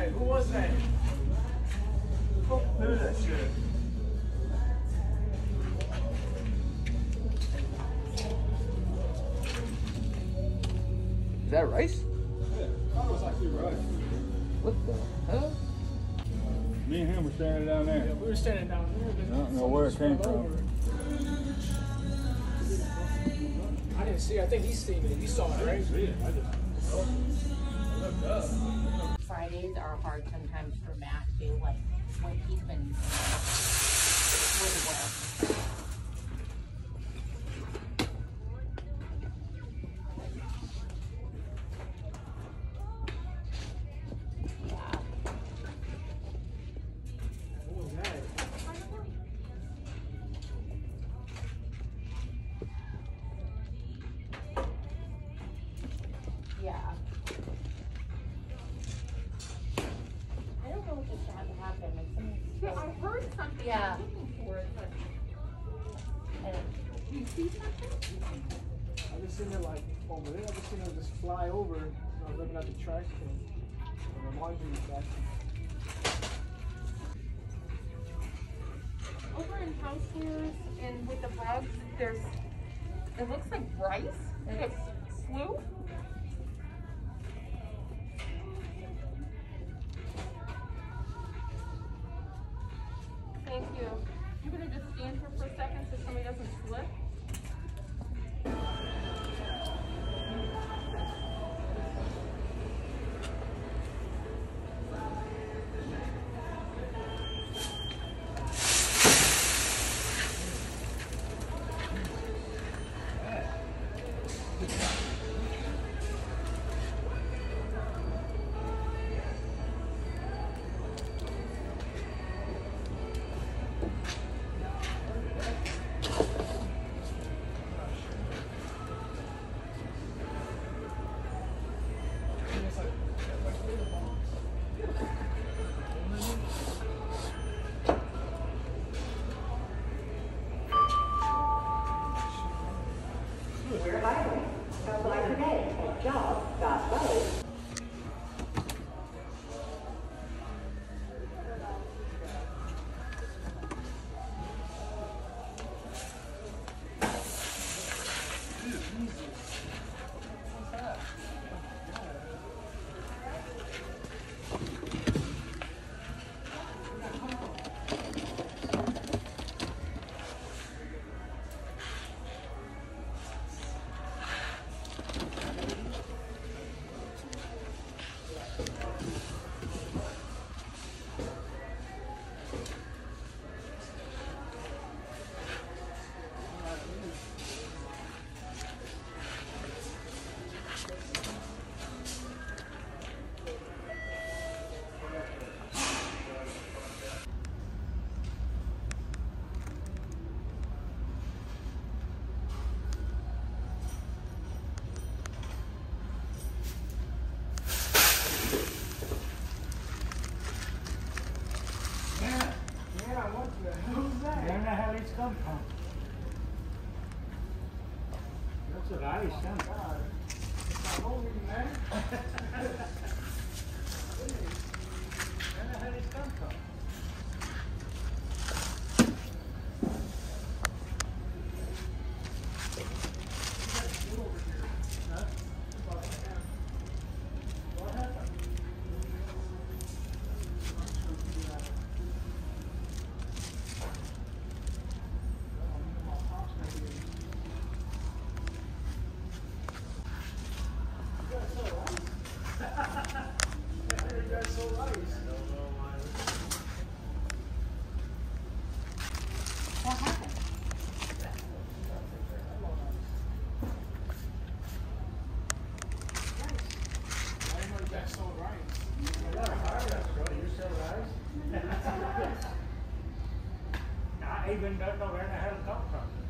Hey, who was that? Who did that shit? Is that rice? Yeah, I thought it was actually rice. What the hell? Me and him were standing down there. Yeah, we were standing down there. I don't know where it came from. I didn't see it. I think he's seen it. You saw it, right? I looked up. Fridays are hard sometimes for Matt too, like when he's been really well. What was that? Yeah. I don't know what just happened. Like something. I heard something. Yeah. Looking for it, but I don't. Do you see something? I just seen it like over there. I just seen it just fly over. I was looking at the trash can. And the laundry basket. Over in housewares and with the bugs, there's. It looks like rice. Like a slew. Thank you. I'm gonna just stand here for a second so somebody doesn't slip. We're hiring. Apply today at jobs.gov. Where the hell it's come from? That's what I said. Man. Where the hell it's come from? What happened? I even don't know where the hell it come from.